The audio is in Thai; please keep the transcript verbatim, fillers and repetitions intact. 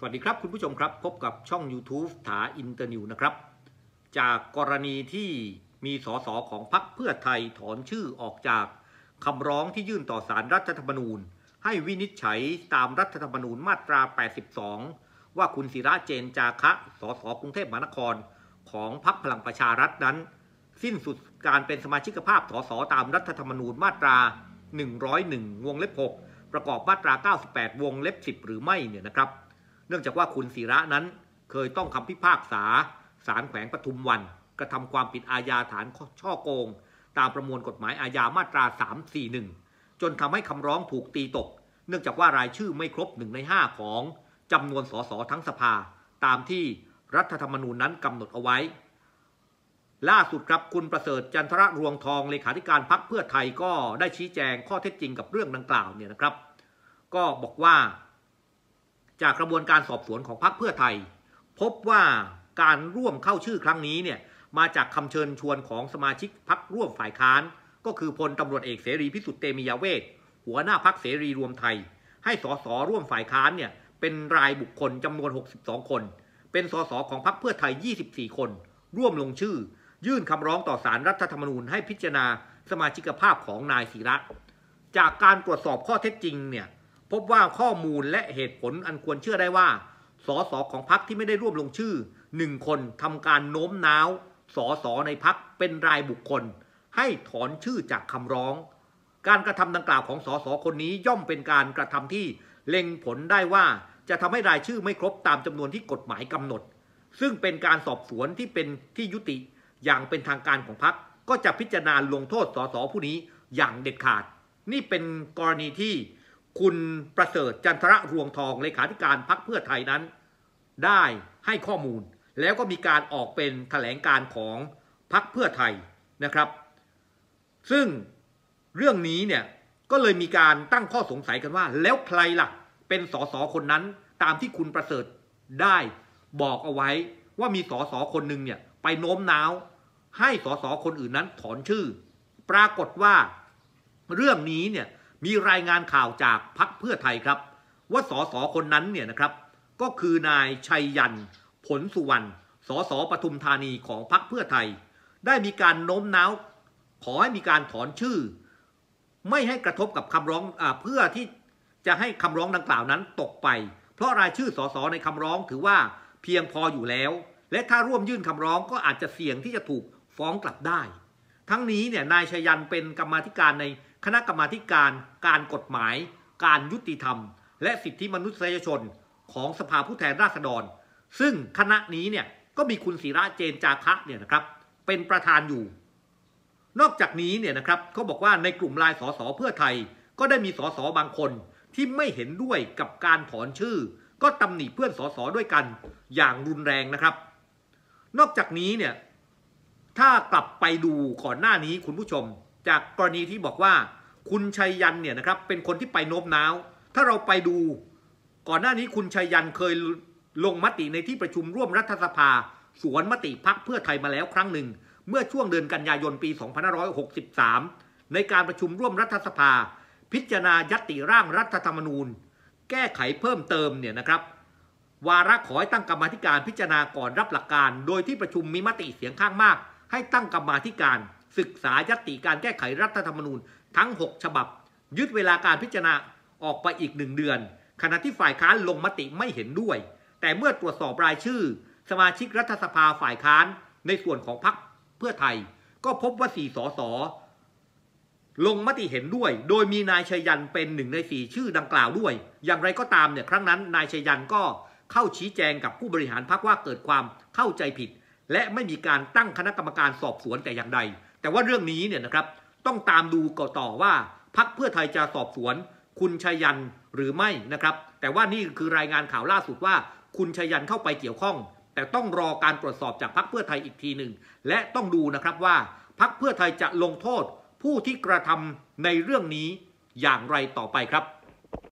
วัสดีครับคุณผู้ชมครับพบกับช่อง ยูทูบ ถาอินเตอร์นิวนะครับจากกรณีที่มีสสของพรรคเพื่อไทยถอนชื่อออกจากคำร้องที่ยื่นต่อศาลรัฐธรรมนูญให้วินิจฉัยตามรัฐธรรมนูญมาตราแปดสิบสองว่าคุณศิระเจนจาคะสสกรุงเทพมหานครของพรรคพลังประชารัฐนั้นสิ้นสุดการเป็นสมาชิกภาพสสตามรัฐธรรมนูญมาตราหนึ่งร้อยเอ็ดวงเล็บหกประกอบมาตราเก้าสิบแปดวงเล็บสิบหรือไม่เนี่ยนะครับเนื่องจากว่าคุณศิระนั้นเคยต้องคำพิพากษาศาลแขวงปทุมวันกระทำความผิดอาญาฐานช่อโกงตามประมวลกฎหมายอาญามาตราสามร้อยสี่สิบเอ็ดจนทำให้คำร้องถูกตีตกเนื่องจากว่ารายชื่อไม่ครบหนึ่งในห้าของจำนวนสสทั้งสภาตามที่รัฐธรรมนูญนั้นกำหนดเอาไว้ล่าสุดครับคุณประเสริฐจันทรรวงทองเลขาธิการพรรคเพื่อไทยก็ได้ชี้แจงข้อเท็จจริงกับเรื่องดังกล่าวเนี่ยนะครับก็บอกว่าจากกระบวนการสอบสวนของพรรคเพื่อไทยพบว่าการร่วมเข้าชื่อครั้งนี้เนี่ยมาจากคำเชิญชวนของสมาชิกพรรคร่วมฝ่ายค้านก็คือพลตำรวจเอกเสรีพิสุทธิ์เตมียเวทหัวหน้าพรรคเสรีรวมไทยให้สสร่วมฝ่ายค้านเนี่ยเป็นรายบุคคลจำนวนหกสิบสองคนเป็นสสของพรรคเพื่อไทยยี่สิบสี่คนร่วมลงชื่อยื่นคำร้องต่อศาลรัฐธรรมนูญให้พิจารณาสมาชิกภาพของนายศิระจากการตรวจสอบข้อเท็จจริงเนี่ยพบว่าข้อมูลและเหตุผลอันควรเชื่อได้ว่าสสของพรรคที่ไม่ได้ร่วมลงชื่อหนึ่งคนทำการโน้มน้าวสสในพรรคเป็นรายบุคคลให้ถอนชื่อจากคำร้องการกระทำดังกล่าวของสสคนนี้ย่อมเป็นการกระทำที่เล็งผลได้ว่าจะทำให้รายชื่อไม่ครบตามจำนวนที่กฎหมายกำหนดซึ่งเป็นการสอบสวนที่เป็นที่ยุติอย่างเป็นทางการของพรรคก็จะพิจารณาลงโทษสสผู้นี้อย่างเด็ดขาดนี่เป็นกรณีที่คุณประเสริฐจันทรรวงทองเลขาธิการพรรคเพื่อไทยนั้นได้ให้ข้อมูลแล้วก็มีการออกเป็นแถลงการของพรรคเพื่อไทยนะครับซึ่งเรื่องนี้เนี่ยก็เลยมีการตั้งข้อสงสัยกันว่าแล้วใครล่ะเป็นสสคนนั้นตามที่คุณประเสริฐได้บอกเอาไว้ว่ามีสสคนหนึ่งเนี่ยไปโน้มน้าวให้สสคนอื่นนั้นถอนชื่อปรากฏว่าเรื่องนี้เนี่ยมีรายงานข่าวจากพรรคเพื่อไทยครับว่าสสคนนั้นเนี่ยนะครับก็คือนายชัยยันผลสุวรรณสสปทุมธานีของพรรคเพื่อไทยได้มีการโน้มน้าวขอให้มีการถอนชื่อไม่ให้กระทบกับคำร้องอ่าเพื่อที่จะให้คำร้องดังกล่าวนั้นตกไปเพราะรายชื่อสสในคำร้องถือว่าเพียงพออยู่แล้วและถ้าร่วมยื่นคำร้องก็อาจจะเสี่ยงที่จะถูกฟ้องกลับได้ทั้งนี้เนี่ยนายชัยยันเป็นกรรมาธิการในคณะกรรมาธิการการกฎหมายการยุติธรรมและสิทธิมนุษยชนของสภาผู้แทนราษฎรซึ่งคณะนี้เนี่ยก็มีคุณศิระเจนจาคะเนี่ยนะครับเป็นประธานอยู่นอกจากนี้เนี่ยนะครับเขาบอกว่าในกลุ่มรายสสเพื่อไทยก็ได้มีสสบางคนที่ไม่เห็นด้วยกับการถอนชื่อก็ตำหนิเพื่อนสสด้วยกันอย่างรุนแรงนะครับนอกจากนี้เนี่ยถ้ากลับไปดูก่อนหน้านี้คุณผู้ชมจากกรณีที่บอกว่าคุณชัยยันเนี่ยนะครับเป็นคนที่ไปโน้มน้าวถ้าเราไปดูก่อนหน้านี้คุณชัยยันเคยลงมติในที่ประชุมร่วมรัฐสภาสวนมติพรรคเพื่อไทยมาแล้วครั้งหนึ่งเมื่อช่วงเดือนกันยายนปีสองพันห้าร้อยหกสิบสามในการประชุมร่วมรัฐสภาพิจารณาญัตติร่างรัฐธรรมนูญแก้ไขเพิ่มเติมเนี่ยนะครับวาระขอให้ตั้งกรรมาธิการพิจารณาก่อนรับหลักการโดยที่ประชุมมีมติเสียงข้างมากให้ตั้งกรรมาธิการศึกษาญัตติการแก้ไขรัฐธรรมนูญทั้งหกฉบับยึดเวลาการพิจารณาออกไปอีกหนึ่งเดือนขณะที่ฝ่ายค้านลงมติไม่เห็นด้วยแต่เมื่อตรวจสอบรายชื่อสมาชิกรัฐสภาฝ่ายค้านในส่วนของพรรคเพื่อไทยก็พบว่าสี่สสลงมติเห็นด้วยโดยมีนายชัยยันเป็นหนึ่งในสี่ชื่อดังกล่าวด้วยอย่างไรก็ตามเนี่ยครั้งนั้นนายชัยยันก็เข้าชี้แจงกับผู้บริหารพรรคว่าเกิดความเข้าใจผิดและไม่มีการตั้งคณะกรรมการสอบสวนแต่อย่างใดแต่ว่าเรื่องนี้เนี่ยนะครับต้องตามดูต่อว่าพรรคเพื่อไทยจะสอบสวนคุณชัยยันหรือไม่นะครับแต่ว่านี่คือรายงานข่าวล่าสุดว่าคุณชัยยันเข้าไปเกี่ยวข้องแต่ต้องรอการตรวจสอบจากพรรคเพื่อไทยอีกทีหนึ่งและต้องดูนะครับว่าพรรคเพื่อไทยจะลงโทษผู้ที่กระทำในเรื่องนี้อย่างไรต่อไปครับ